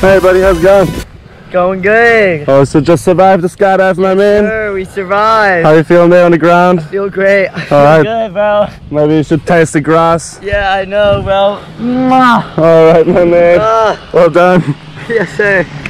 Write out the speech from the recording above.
Hey buddy, how's it going? Going good. Oh, so just survived the skydive, my man? Sure, we survived. How you feeling there on the ground? I feel great. Alright. Good, bro. Maybe you should taste the grass. Yeah, I know, bro. Alright, my man. Well done. Yes, sir.